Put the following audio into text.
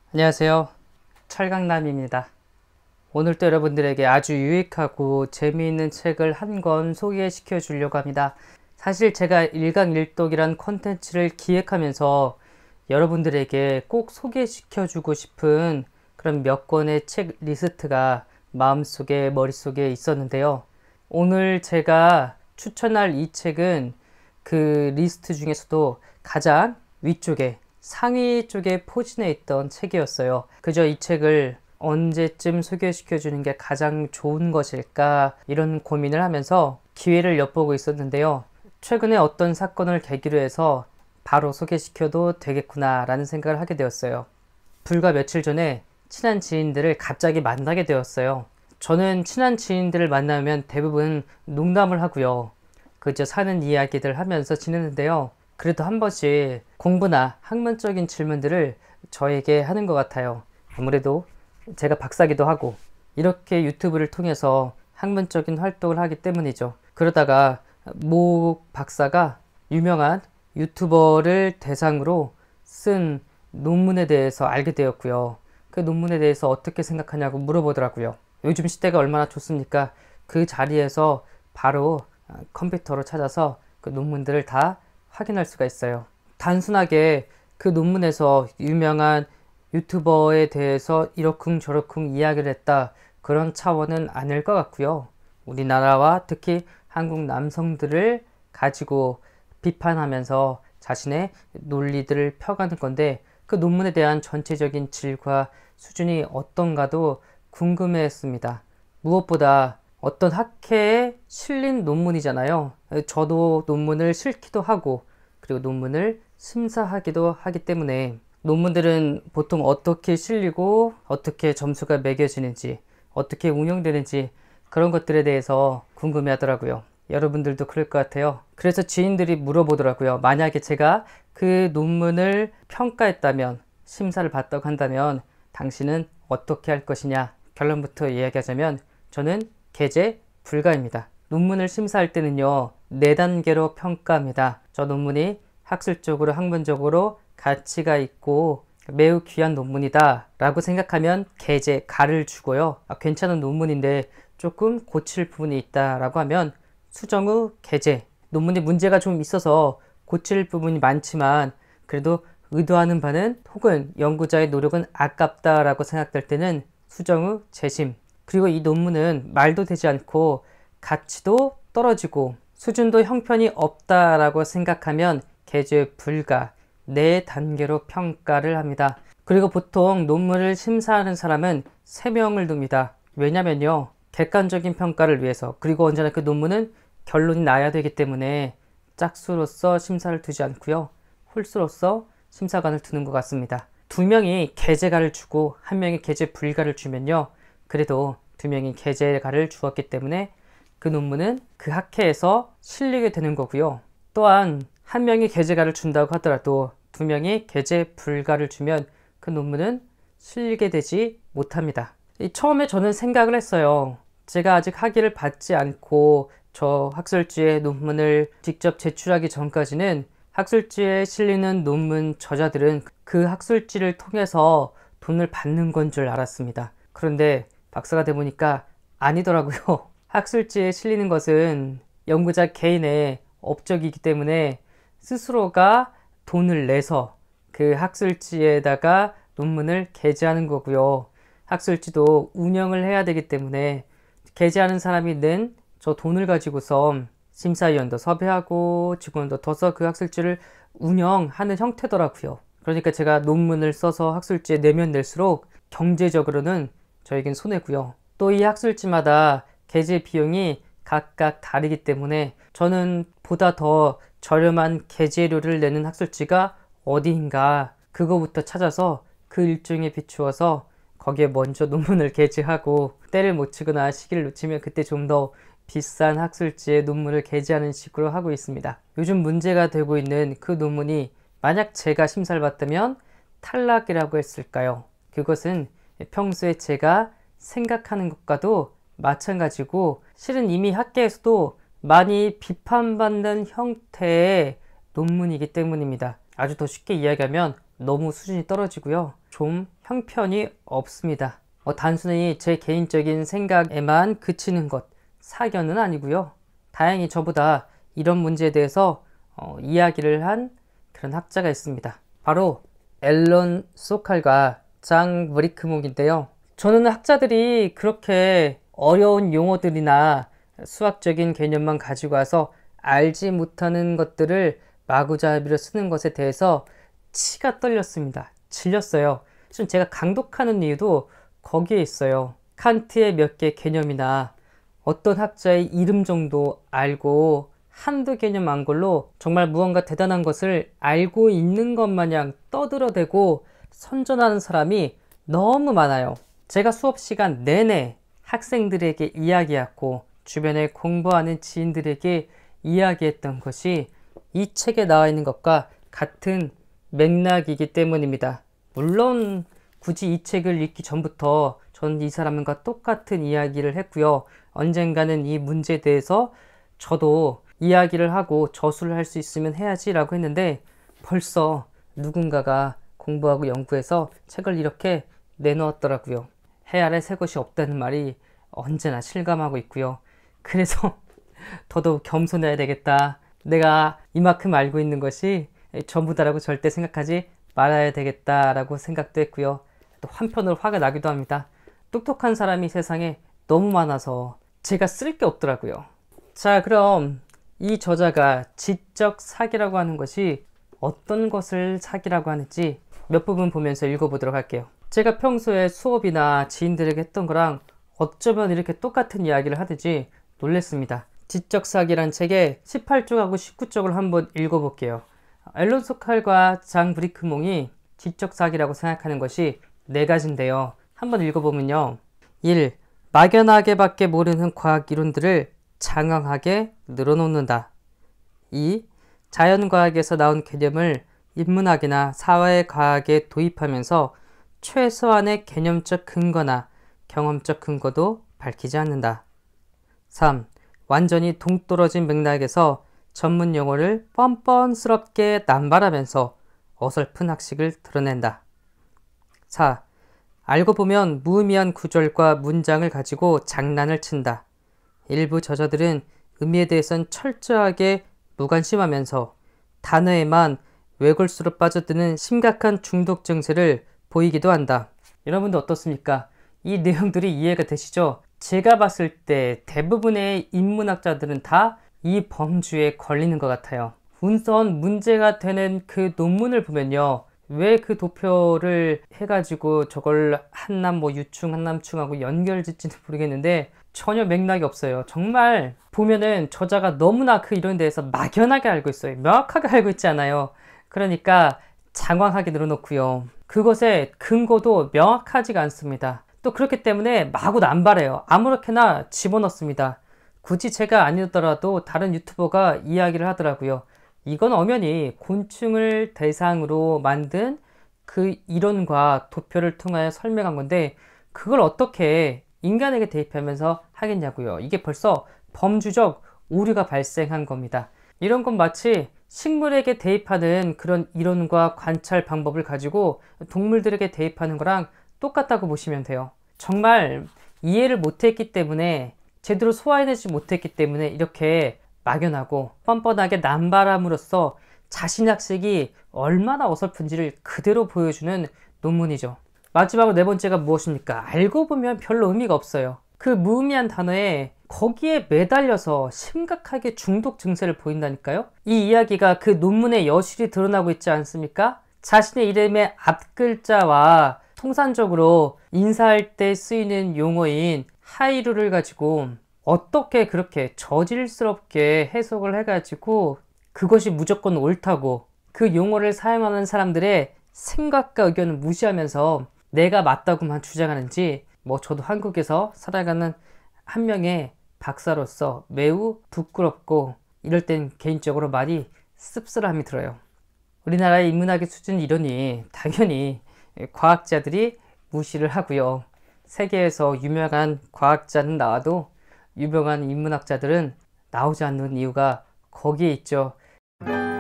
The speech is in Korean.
안녕하세요. 철강남입니다. 오늘도 여러분들에게 아주 유익하고 재미있는 책을 한 권 소개시켜 주려고 합니다. 사실 제가 일강일독이란 콘텐츠를 기획하면서 여러분들에게 꼭 소개시켜 주고 싶은 그런 몇 권의 책 리스트가 마음속에 머릿속에 있었는데요. 오늘 제가 추천할 이 책은 그 리스트 중에서도 가장 위쪽에 상위 쪽에 포진해 있던 책이었어요. 그저 이 책을 언제쯤 소개시켜 주는 게 가장 좋은 것일까 이런 고민을 하면서 기회를 엿보고 있었는데요. 최근에 어떤 사건을 계기로 해서 바로 소개시켜도 되겠구나 라는 생각을 하게 되었어요. 불과 며칠 전에 친한 지인들을 갑자기 만나게 되었어요. 저는 친한 지인들을 만나면 대부분 농담을 하고요. 그저 사는 이야기들 하면서 지내는데요. 그래도 한 번씩 공부나 학문적인 질문들을 저에게 하는 것 같아요. 아무래도 제가 박사기도 하고 이렇게 유튜브를 통해서 학문적인 활동을 하기 때문이죠. 그러다가 모 박사가 유명한 유튜버를 대상으로 쓴 논문에 대해서 알게 되었고요. 그 논문에 대해서 어떻게 생각하냐고 물어보더라고요. 요즘 시대가 얼마나 좋습니까? 그 자리에서 바로 컴퓨터로 찾아서 그 논문들을 다 확인할 수가 있어요. 단순하게 그 논문에서 유명한 유튜버에 대해서 이러쿵저러쿵 이야기를 했다, 그런 차원은 아닐 것 같고요. 우리나라와 특히 한국 남성들을 가지고 비판하면서 자신의 논리들을 펴가는 건데, 그 논문에 대한 전체적인 질과 수준이 어떤가도 궁금해했습니다. 무엇보다 어떤 학회에 실린 논문이잖아요. 저도 논문을 실기도 하고 그리고 논문을 심사하기도 하기 때문에 논문들은 보통 어떻게 실리고 어떻게 점수가 매겨지는지 어떻게 운영되는지 그런 것들에 대해서 궁금해 하더라고요. 여러분들도 그럴 것 같아요. 그래서 지인들이 물어보더라고요. 만약에 제가 그 논문을 평가했다면, 심사를 받다고 한다면 당신은 어떻게 할 것이냐. 결론부터 이야기하자면 저는 게재 불가입니다. 논문을 심사할 때는요, 4단계로 평가합니다. 저 논문이 학술적으로 학문적으로 가치가 있고 매우 귀한 논문이다 라고 생각하면 게재 가를 주고요. 괜찮은 논문인데 조금 고칠 부분이 있다 라고 하면 수정 후 게재. 논문에 문제가 좀 있어서 고칠 부분이 많지만 그래도 의도하는 바는 혹은 연구자의 노력은 아깝다 라고 생각될 때는 수정 후 재심. 그리고 이 논문은 말도 되지 않고 가치도 떨어지고 수준도 형편이 없다라고 생각하면 게재 불가. 4단계로 평가를 합니다. 그리고 보통 논문을 심사하는 사람은 3명을 둡니다. 왜냐면요, 객관적인 평가를 위해서, 그리고 언제나 그 논문은 결론이 나야 되기 때문에 짝수로서 심사를 두지 않고요, 홀수로서 심사관을 두는 것 같습니다. 2명이 게재가를 주고 1명이 게재 불가를 주면요, 그래도 2명이 게재가를 주었기 때문에 그 논문은 그 학회에서 실리게 되는 거고요. 또한 1명이 게재가를 준다고 하더라도 2명이 게재 불가를 주면 그 논문은 실리게 되지 못합니다. 처음에 저는 생각을 했어요. 제가 아직 학위를 받지 않고 저 학술지에 논문을 직접 제출하기 전까지는 학술지에 실리는 논문 저자들은 그 학술지를 통해서 돈을 받는 건 줄 알았습니다. 그런데 박사가 돼 보니까 아니더라고요. 학술지에 실리는 것은 연구자 개인의 업적이기 때문에 스스로가 돈을 내서 그 학술지에다가 논문을 게재하는 거고요. 학술지도 운영을 해야 되기 때문에 게재하는 사람이 낸 저 돈을 가지고서 심사위원도 섭외하고 직원도 둬서 그 학술지를 운영하는 형태더라고요. 그러니까 제가 논문을 써서 학술지에 내면 낼수록 경제적으로는 저에겐 손해고요. 또 이 학술지마다 게재 비용이 각각 다르기 때문에 저는 보다 더 저렴한 게재료를 내는 학술지가 어디인가, 그거부터 찾아서 그 일정에 비추어서 거기에 먼저 논문을 게재하고, 때를 못 치거나 시기를 놓치면 그때 좀 더 비싼 학술지에 논문을 게재하는 식으로 하고 있습니다. 요즘 문제가 되고 있는 그 논문이 만약 제가 심사를 받다면 탈락이라고 했을까요? 그것은 평소에 제가 생각하는 것과도 마찬가지고, 실은 이미 학계에서도 많이 비판받는 형태의 논문이기 때문입니다. 아주 더 쉽게 이야기하면 너무 수준이 떨어지고요. 좀 형편이 없습니다. 단순히 제 개인적인 생각에만 그치는 것, 사견은 아니고요. 다행히 저보다 이런 문제에 대해서 이야기를 한 그런 학자가 있습니다. 바로 앨런 소칼과 장 브리크몽인데요. 저는 학자들이 그렇게 어려운 용어들이나 수학적인 개념만 가지고 와서 알지 못하는 것들을 마구잡이로 쓰는 것에 대해서 치가 떨렸습니다. 질렸어요. 지금 제가 강독하는 이유도 거기에 있어요. 칸트의 몇 개 개념이나 어떤 학자의 이름 정도 알고 한두 개념 안 걸로 정말 무언가 대단한 것을 알고 있는 것 마냥 떠들어대고 선전하는 사람이 너무 많아요. 제가 수업 시간 내내 학생들에게 이야기했고 주변에 공부하는 지인들에게 이야기했던 것이 이 책에 나와 있는 것과 같은 맥락이기 때문입니다. 물론 굳이 이 책을 읽기 전부터 저는 이 사람과 똑같은 이야기를 했고요. 언젠가는 이 문제에 대해서 저도 이야기를 하고 저술을 할 수 있으면 해야지 라고 했는데 벌써 누군가가 공부하고 연구해서 책을 이렇게 내놓았더라고요. 해 아래 새 것이 없다는 말이 언제나 실감하고 있고요. 그래서 더더욱 겸손해야 되겠다. 내가 이만큼 알고 있는 것이 전부다라고 절대 생각하지 말아야 되겠다라고 생각도 했고요. 또 한편으로 화가 나기도 합니다. 똑똑한 사람이 세상에 너무 많아서 제가 쓸 게 없더라고요. 자, 그럼 이 저자가 지적 사기라고 하는 것이 어떤 것을 사기라고 하는지 몇 부분 보면서 읽어보도록 할게요. 제가 평소에 수업이나 지인들에게 했던 거랑 어쩌면 이렇게 똑같은 이야기를 하든지 놀랬습니다. 지적 사기란 책의 18쪽하고 19쪽을 한번 읽어볼게요. 앨런 소칼과 장 브리크몽이 지적 사기라고 생각하는 것이 네 가지인데요. 한번 읽어보면요. 1. 막연하게 밖에 모르는 과학 이론들을 장황하게 늘어놓는다. 2. 자연과학에서 나온 개념을 인문학이나 사회과학에 도입하면서 최소한의 개념적 근거나 경험적 근거도 밝히지 않는다. 3. 완전히 동떨어진 맥락에서 전문 용어를 뻔뻔스럽게 남발하면서 어설픈 학식을 드러낸다. 4. 알고 보면 무의미한 구절과 문장을 가지고 장난을 친다. 일부 저자들은 의미에 대해선 철저하게 무관심하면서 단어에만 외골수로 빠져드는 심각한 중독 증세를 보이기도 한다. 여러분도 어떻습니까? 이 내용들이 이해가 되시죠? 제가 봤을 때 대부분의 인문학자들은 다 이 범주에 걸리는 것 같아요. 우선 문제가 되는 그 논문을 보면요. 왜 그 도표를 해가지고 저걸 한남 유충 한남충하고 연결짓지는 모르겠는데 전혀 맥락이 없어요. 정말 보면은 저자가 너무나 그 이런 데에서 막연하게 알고 있어요. 명확하게 알고 있지 않아요. 그러니까 장황하게 늘어놓고요. 그것의 근거도 명확하지가 않습니다. 또 그렇기 때문에 마구 남발해요. 아무렇게나 집어넣습니다. 굳이 제가 아니더라도 다른 유튜버가 이야기를 하더라고요. 이건 엄연히 곤충을 대상으로 만든 그 이론과 도표를 통하여 설명한 건데 그걸 어떻게 인간에게 대입하면서 하겠냐고요. 이게 벌써 범주적 오류가 발생한 겁니다. 이런 건 마치 식물에게 대입하는 그런 이론과 관찰 방법을 가지고 동물들에게 대입하는 거랑 똑같다고 보시면 돼요. 정말 이해를 못했기 때문에 제대로 소화해내지 못했기 때문에 이렇게 막연하고 뻔뻔하게 남발함으로써 자신 학식이 얼마나 어설픈지를 그대로 보여주는 논문이죠. 마지막으로 네 번째가 무엇입니까? 알고 보면 별로 의미가 없어요. 그 무의미한 단어에 거기에 매달려서 심각하게 중독 증세를 보인다니까요. 이 이야기가 그 논문의 여실히 드러나고 있지 않습니까? 자신의 이름의 앞글자와 통상적으로 인사할 때 쓰이는 용어인 하이루를 가지고 어떻게 그렇게 저질스럽게 해석을 해가지고 그것이 무조건 옳다고 그 용어를 사용하는 사람들의 생각과 의견을 무시하면서 내가 맞다고만 주장하는지 저도 한국에서 살아가는 한 명의 박사로서 매우 부끄럽고 이럴 땐 개인적으로 많이 씁쓸함이 들어요. 우리나라의 인문학의 수준이 이러니 당연히 과학자들이 무시를 하고요. 세계에서 유명한 과학자는 나와도 유명한 인문학자들은 나오지 않는 이유가 거기에 있죠.